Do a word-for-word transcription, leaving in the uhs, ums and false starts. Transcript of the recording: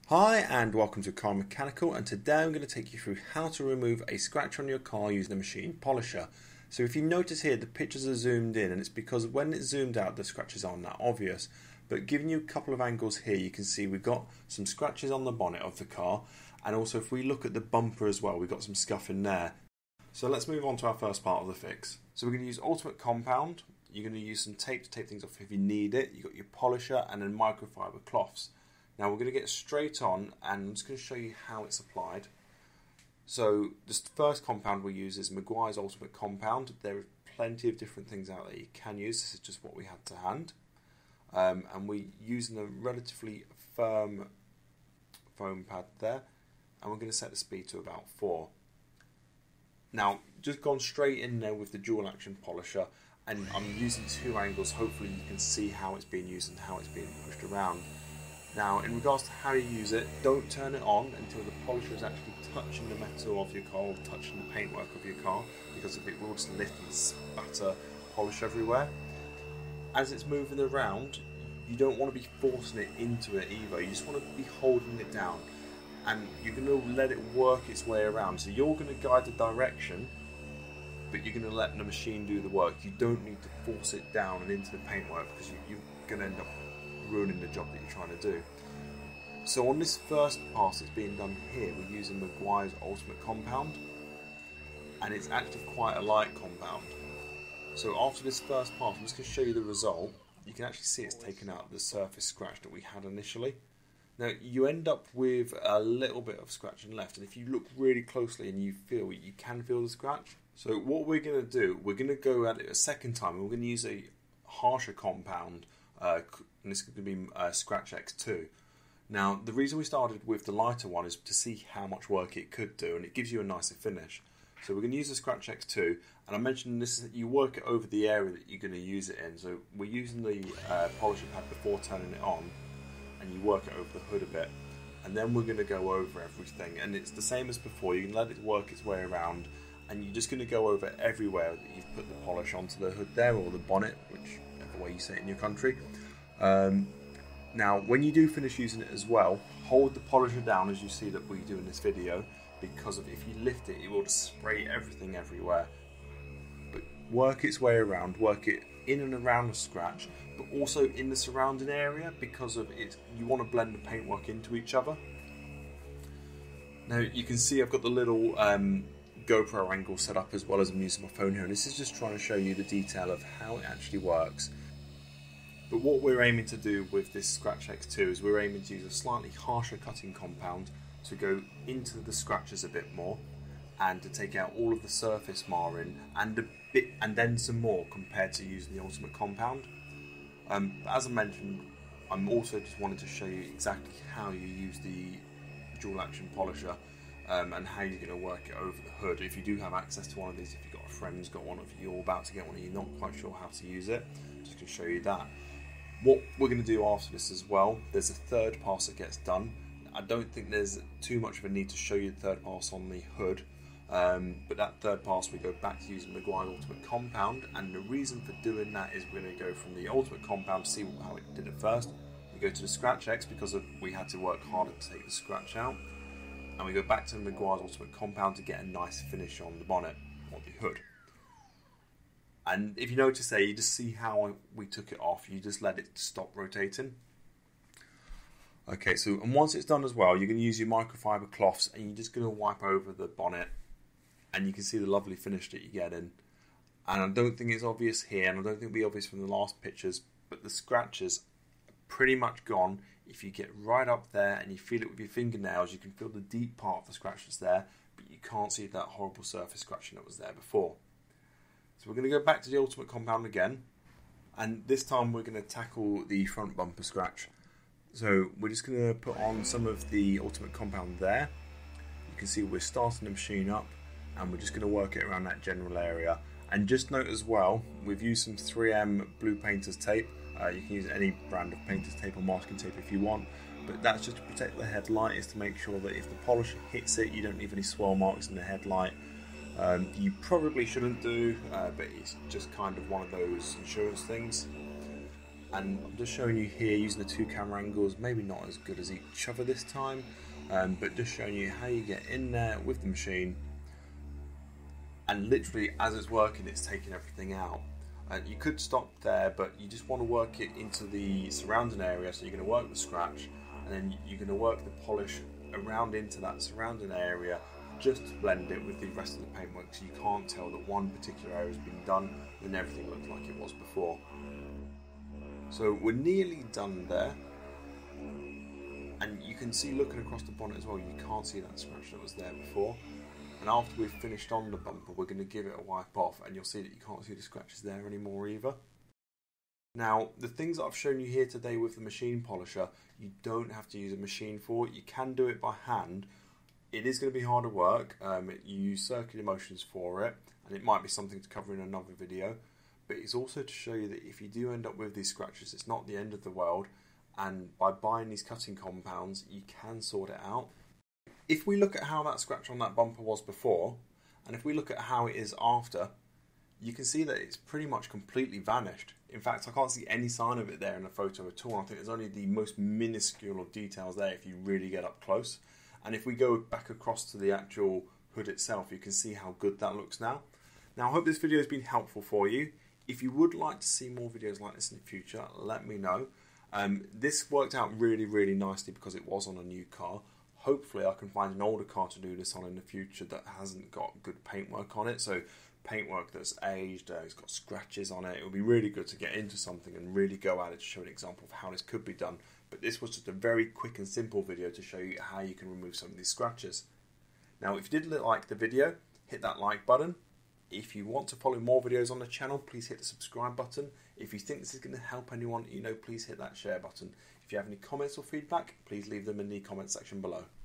Hi and welcome to Car Mechanical, and today I'm going to take you through how to remove a scratch on your car using a machine polisher. So if you notice here, the pictures are zoomed in, and it's because when it's zoomed out the scratches aren't that obvious. But giving you a couple of angles here, you can see we've got some scratches on the bonnet of the car, and also if we look at the bumper as well, we've got some scuff in there. So let's move on to our first part of the fix. So we're going to use ultimate compound. You're going to use some tape to tape things off if you need it. You've got your polisher and then microfiber cloths. Now we're going to get straight on, and I'm just going to show you how it's applied. So the first compound we use is Meguiars Ultimate Compound. There are plenty of different things out there you can use. This is just what we had to hand. Um, and we're using a relatively firm foam pad there, and we're going to set the speed to about four. Now, just gone straight in there with the dual action polisher, and I'm using two angles. Hopefully you can see how it's being used and how it's being pushed around. Now, in regards to how you use it, don't turn it on until the polisher is actually touching the metal of your car or touching the paintwork of your car, because if it will just lift and spatter polish everywhere. As it's moving around, you don't want to be forcing it into it either. You just want to be holding it down, and you're going to let it work its way around. So you're going to guide the direction, but you're going to let the machine do the work. You don't need to force it down and into the paintwork, because you, you're going to end up ruining the job that you're trying to do. So on this first pass that's being done here, we're using Meguiars Ultimate Compound, and it's actually quite a light compound. So after this first pass, I'm just going to show you the result. You can actually see it's taken out the surface scratch that we had initially. Now you end up with a little bit of scratching left, and if you look really closely and you feel it, you can feel the scratch. So what we're going to do, we're going to go at it a second time, and we're going to use a harsher compound, uh, and this is going to be uh, Scratch X two. Now, the reason we started with the lighter one is to see how much work it could do, and it gives you a nicer finish. So we're going to use the Scratch X two, and I mentioned this is that you work it over the area that you're going to use it in. So we're using the uh, polishing pad before turning it on, and you work it over the hood a bit, and then we're going to go over everything. And it's the same as before. You can let it work its way around, and you're just going to go over everywhere that you've put the polish onto the hood there, or the bonnet, whichever way you say it in your country. Um, now when you do finish using it as well, hold the polisher down as you see that we do in this video, because of if you lift it, it will just spray everything everywhere. But work its way around, work it in and around the scratch, but also in the surrounding area, because of it, you want to blend the paintwork into each other. Now you can see I've got the little um, GoPro angle set up, as well as I'm using my phone here, and this is just trying to show you the detail of how it actually works. But what we're aiming to do with this Scratch X two is we're aiming to use a slightly harsher cutting compound to go into the scratches a bit more, and to take out all of the surface marring and a bit, and then some more, compared to using the Ultimate Compound. Um, but as I mentioned, I'm also just wanted to show you exactly how you use the dual action polisher, um, and how you're going to work it over the hood. If you do have access to one of these, if you've got a friend who's got one, if you're about to get one and you're not quite sure how to use it, I'm just going to show you that. What we're going to do after this as well, there's a third pass that gets done. I don't think there's too much of a need to show you the third pass on the hood, um, but that third pass we go back to using Meguiars Ultimate Compound, and the reason for doing that is we're going to go from the Ultimate Compound to see how it did it first. We go to the Scratch X because of, we had to work harder to take the scratch out, and we go back to the Meguiars Ultimate Compound to get a nice finish on the bonnet or the hood. And if you notice there, you just see how we took it off. You just let it stop rotating. Okay, so and once it's done as well, you're going to use your microfiber cloths, and you're just going to wipe over the bonnet, and you can see the lovely finish that you get in. And I don't think it's obvious here, and I don't think it'll be obvious from the last pictures, but the scratches are pretty much gone. If you get right up there and you feel it with your fingernails, you can feel the deep part of the scratch that's there, but you can't see that horrible surface scratching that was there before. So we're going to go back to the Ultimate Compound again, and this time we're going to tackle the front bumper scratch. So we're just going to put on some of the Ultimate Compound there. You can see we're starting the machine up, and we're just going to work it around that general area. And just note as well, we've used some three M blue painter's tape. Uh, you can use any brand of painter's tape or masking tape if you want, but that's just to protect the headlight, is to make sure that if the polisher hits it, you don't leave any swirl marks in the headlight. Um, you probably shouldn't do, uh, but it's just kind of one of those insurance things. And I'm just showing you here using the two camera angles, maybe not as good as each other this time, um, but just showing you how you get in there with the machine, and literally as it's working it's taking everything out. Uh, you could stop there, but you just want to work it into the surrounding area, so you're going to work the scratch and then you're going to work the polish around into that surrounding area just to blend it with the rest of the paintwork, so you can't tell that one particular area has been done when everything looked like it was before. So we're nearly done there, and you can see looking across the bonnet as well, you can't see that scratch that was there before. And after we've finished on the bumper, we're going to give it a wipe off, and you'll see that you can't see the scratches there anymore either. Now, the things that I've shown you here today with the machine polisher, you don't have to use a machine for it. You can do it by hand. It is going to be harder work. Um, you use circular motions for it, and it might be something to cover in another video. But it's also to show you that if you do end up with these scratches, it's not the end of the world, and by buying these cutting compounds, you can sort it out. If we look at how that scratch on that bumper was before, and if we look at how it is after, you can see that it's pretty much completely vanished. In fact, I can't see any sign of it there in the photo at all. I think there's only the most minuscule of details there if you really get up close. And if we go back across to the actual hood itself, you can see how good that looks now. Now, I hope this video has been helpful for you. If you would like to see more videos like this in the future, let me know. Um, this worked out really, really nicely because it was on a new car. Hopefully I can find an older car to do this on in the future that hasn't got good paintwork on it. So paintwork that's aged, uh, it's got scratches on it. It would be really good to get into something and really go at it to show an example of how this could be done. But this was just a very quick and simple video to show you how you can remove some of these scratches. Now, if you did like the video, hit that like button. If you want to follow more videos on the channel, please hit the subscribe button. If you think this is going to help anyone you know, please hit that share button. If you have any comments or feedback, please leave them in the comment section below.